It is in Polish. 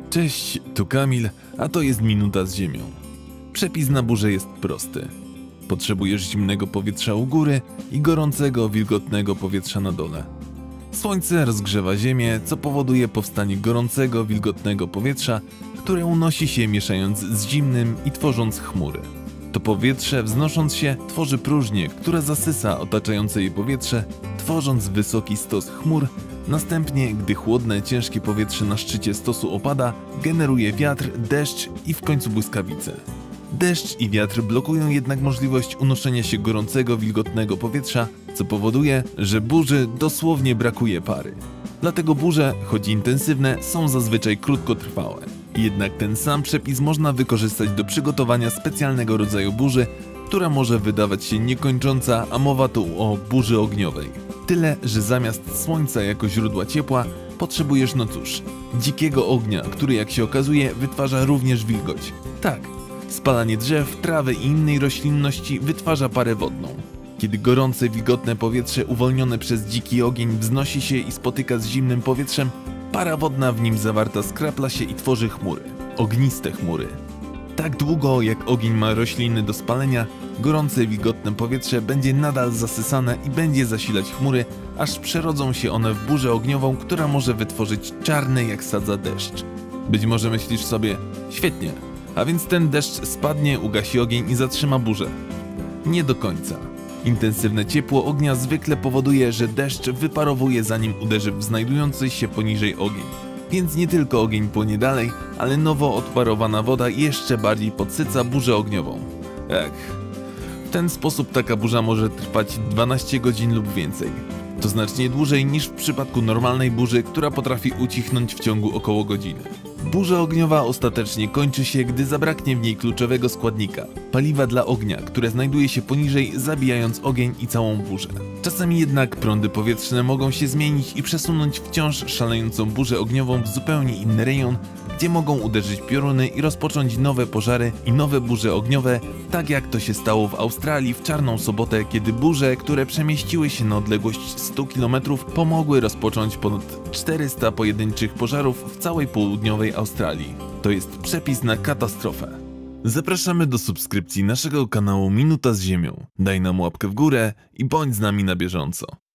Cześć, tu Kamil, a to jest Minuta z Ziemią. Przepis na burzę jest prosty. Potrzebujesz zimnego powietrza u góry i gorącego, wilgotnego powietrza na dole. Słońce rozgrzewa ziemię, co powoduje powstanie gorącego, wilgotnego powietrza, które unosi się mieszając z zimnym i tworząc chmury. To powietrze, wznosząc się, tworzy próżnię, która zasysa otaczające je powietrze, tworząc wysoki stos chmur. Następnie, gdy chłodne, ciężkie powietrze na szczycie stosu opada, generuje wiatr, deszcz i w końcu błyskawice. Deszcz i wiatr blokują jednak możliwość unoszenia się gorącego, wilgotnego powietrza, co powoduje, że burzy dosłownie brakuje pary. Dlatego burze, choć intensywne, są zazwyczaj krótkotrwałe. Jednak ten sam przepis można wykorzystać do przygotowania specjalnego rodzaju burzy, która może wydawać się niekończąca, a mowa tu o burzy ogniowej. Tyle, że zamiast słońca jako źródła ciepła, potrzebujesz, no cóż, dzikiego ognia, który jak się okazuje wytwarza również wilgoć. Tak, spalanie drzew, trawy i innej roślinności wytwarza parę wodną. Kiedy gorące, wilgotne powietrze uwolnione przez dziki ogień wznosi się i spotyka z zimnym powietrzem, para wodna w nim zawarta skrapla się i tworzy chmury. Ogniste chmury. Tak długo jak ogień ma rośliny do spalenia, gorące, wilgotne powietrze będzie nadal zasysane i będzie zasilać chmury, aż przerodzą się one w burzę ogniową, która może wytworzyć czarny jak sadza deszcz. Być może myślisz sobie, świetnie, a więc ten deszcz spadnie, ugasi ogień i zatrzyma burzę. Nie do końca. Intensywne ciepło ognia zwykle powoduje, że deszcz wyparowuje zanim uderzy w znajdujący się poniżej ogień. Więc nie tylko ogień płonie dalej, ale nowo odparowana woda jeszcze bardziej podsyca burzę ogniową. W ten sposób taka burza może trwać 12 godzin lub więcej. To znacznie dłużej niż w przypadku normalnej burzy, która potrafi ucichnąć w ciągu około godziny. Burza ogniowa ostatecznie kończy się, gdy zabraknie w niej kluczowego składnika – paliwa dla ognia, które znajduje się poniżej, zabijając ogień i całą burzę. Czasami jednak prądy powietrzne mogą się zmienić i przesunąć wciąż szalejącą burzę ogniową w zupełnie inny rejon, gdzie mogą uderzyć pioruny i rozpocząć nowe pożary i nowe burze ogniowe, tak jak to się stało w Australii w Czarną Sobotę, kiedy burze, które przemieściły się na odległość 100 km, pomogły rozpocząć ponad 400 pojedynczych pożarów w całej południowej Australii. To jest przepis na katastrofę. Zapraszamy do subskrypcji naszego kanału Minuta z Ziemią. Daj nam łapkę w górę i bądź z nami na bieżąco.